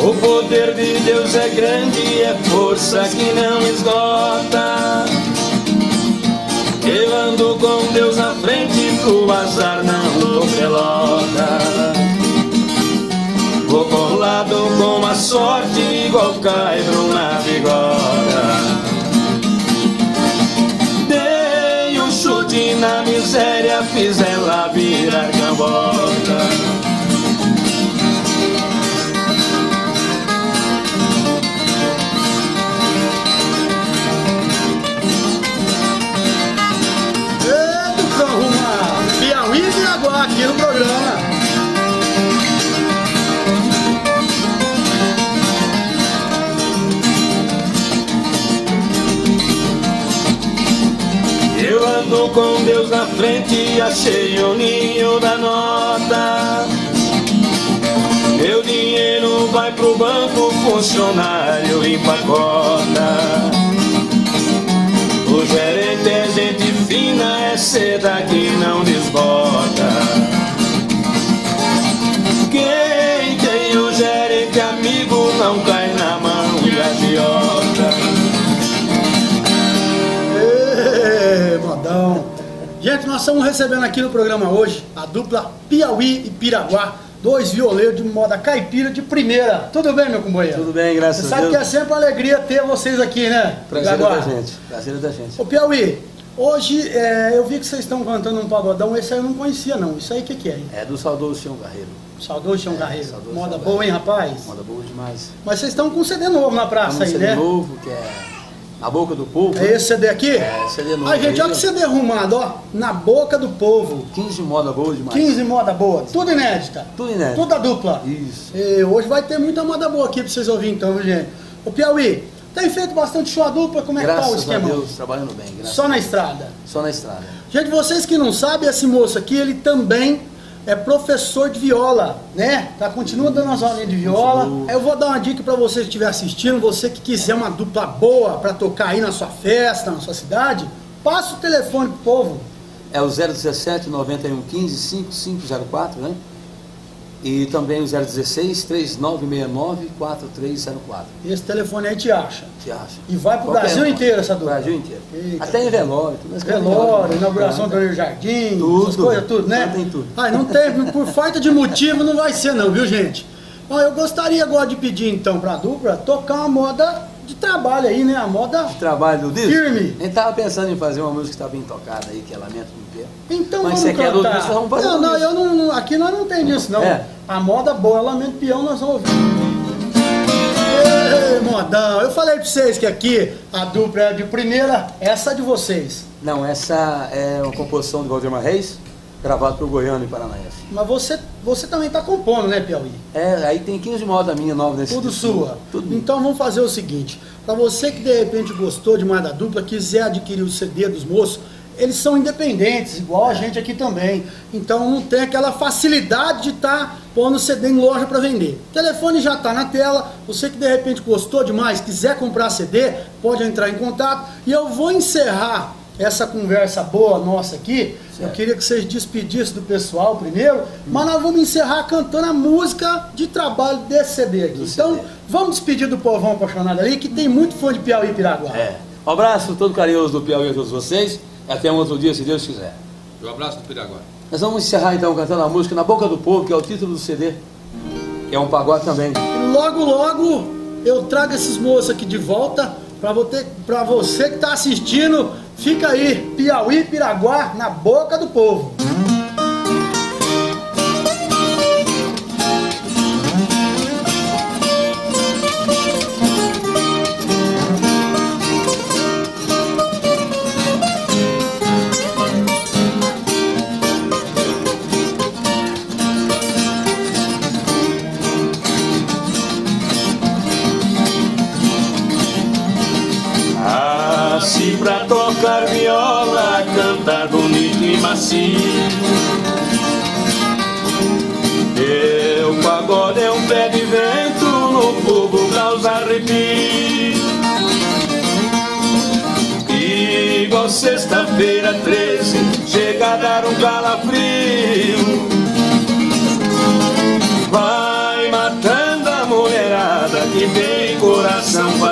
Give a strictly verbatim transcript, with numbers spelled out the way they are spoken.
O poder de Deus é grande, é força que não esgota. Eu ando com Deus na frente, pro azar não dou pelota. Vou colado com a sorte, igual caibro na bigorna. Dei um chute na miséria, fiz ela virar cambota. Aqui no programa. Eu ando com Deus na frente, achei o ninho da nota. Meu dinheiro vai pro banco, funcionário empacota. O gerente é gente fina, é seda que não desbota. Quem tem o gerente amigo não cai na mão de agiota. Ê, modão. Gente, nós estamos recebendo aqui no programa hoje a dupla Piauí e Piraguá. Dois violeiros de moda caipira de primeira. Tudo bem, meu companheiro? Tudo bem, graças Você a Deus. sabe que é sempre uma alegria ter vocês aqui, né? Prazer é da gente. Prazer é da gente. Ô Piauí, hoje é, eu vi que vocês estão cantando um pagodão. Esse aí eu não conhecia, não. Isso aí o que, que é, hein? É do saudoso Chão Garreiro. Saudoso Chão é, Garreiro. saudoso Moda Chão boa, Garreiro. hein, rapaz? Moda boa demais. Mas vocês estão com um C D novo na praça aí, um né? C D novo, que é Na Boca do Povo. É esse C D aqui? É, C D novo. Ai, gente, aí, olha que C D arrumado, ó. Na Boca do Povo. quinze moda boa demais. quinze moda boa. Tudo inédita. Tudo inédito. Tudo a dupla. Isso. E hoje vai ter muita moda boa aqui pra vocês ouvirem então, viu, gente? Ô Piauí, tem feito bastante show a dupla? Como é Graças que tá o esquema? a Deus, trabalhando bem. Graças Só na estrada. Só na estrada. Gente, vocês que não sabem, esse moço aqui, ele também é professor de viola, né? Tá, continua dando as aulinhas de viola. Continua. Aí eu vou dar uma dica pra você que estiver assistindo, você que quiser uma dupla boa pra tocar aí na sua festa, na sua cidade, passa o telefone pro povo. É o zero dezessete, noventa e um, quinze, cinquenta e cinco zero quatro, né? E também o zero dezesseis, trinta e nove sessenta e nove, quarenta e três zero quatro. Esse telefone aí te acha. Te acha? E vai pro Qualquer Brasil um. inteiro essa dupla. Brasil inteiro. Eita. Até em velório. tudo. Velório, inauguração do Anel Jardim, Tudo. essas coisas, tudo, né? Tem tudo. Ai, não tem, por falta de motivo não vai ser não, viu, gente? Ó, eu gostaria agora de pedir então pra dupla tocar uma moda de trabalho aí, né? A moda Trabalho do disco? firme. A gente tava pensando em fazer uma música que está bem tocada aí, que é Lamento do Pé. Então Mas vamos você quer do cantar. disco, vamos fazer Não, do não, disco. eu não, não- aqui nós não tem disso não. É. A moda boa, Lamento Peão, nós vamos ouvir. Ei, modão, eu falei pra vocês que aqui a dupla é de primeira, essa é de vocês. Não, essa é uma composição de Valdemar Reis, gravado por Goiano e Paranaense. Mas você, você também tá compondo, né, Piauí? É, aí tem quinze moda minha nova nesse Tudo disco. sua. Tudo. Então vamos fazer o seguinte, para você que de repente gostou demais da dupla, quiser adquirir o C D dos moços, eles são independentes, igual a gente aqui também. Então não tem aquela facilidade de estar pondo o C D em loja para vender. O telefone já está na tela, você que de repente gostou demais, quiser comprar C D, pode entrar em contato. E eu vou encerrar essa conversa boa nossa aqui. Certo. Eu queria que vocês despedissem do pessoal primeiro, mas nós vamos encerrar cantando a música de trabalho desse C D aqui. Do Então, C D. vamos despedir do povão apaixonado ali, que tem muito fã de Piauí e Piraguá. É. Um abraço todo carinhoso do Piauí a todos vocês. Até um outro dia, se Deus quiser. E um abraço do Piraguá. Nós vamos encerrar então cantando a música Na Boca do Povo, que é o título do C D. Que é um pagode também. E logo, logo, eu trago esses moços aqui de volta, pra você, pra você que tá assistindo, fica aí, Piauí e Piraguá, na boca do povo. Nasci pra tocar viola, cantar bonito e macio. Meu pagode é um pé de vento, no fogo causa arrepio. Igual sexta-feira treze, chega a dar um calafrio. Vai matando a mulherada que tem coração para